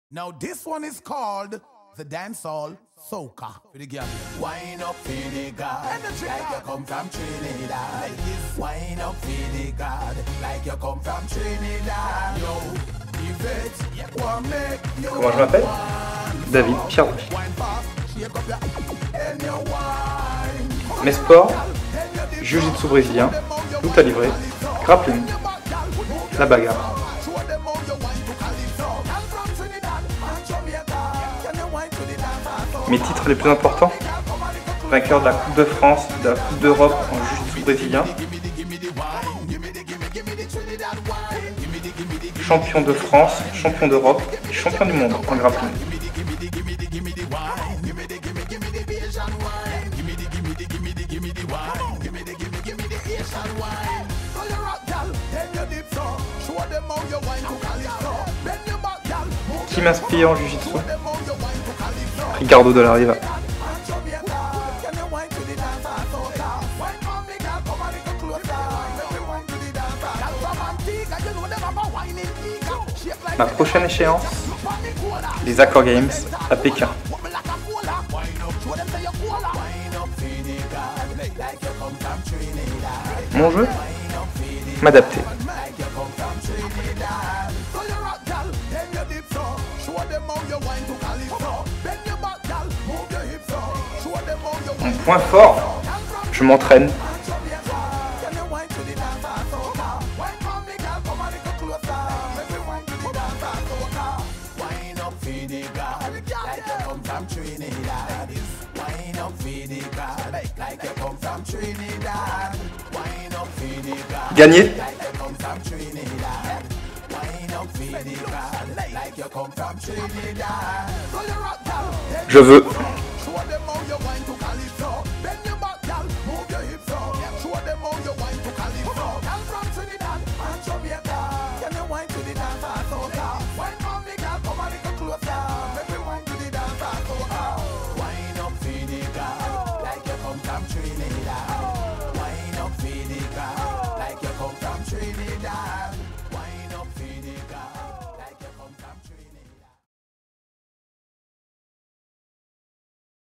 Now this one is called the dancehall soca. For the girl, wine up for the God, like you come from Trinidad. Wine up for the God, like you come from Trinidad. Yo, Yvette, what make you? Comment je m'appelle? David Pierre. Mes sports, jiu-jitsu brésilien, lutte à livrer, grappling, la bagarre. Mes titres les plus importants: vainqueur de la Coupe de France, de la Coupe d'Europe en jiu-jitsu brésilien, champion de France, champion d'Europe et champion du monde en grappling. Qui m'inspire en jiu-jitsu? Ricardo de la Riva. Ma prochaine échéance, les Accor Games à Pékin. Mon jeu, m'adapter. Mon point fort, je m'entraîne. Gagner. Je veux.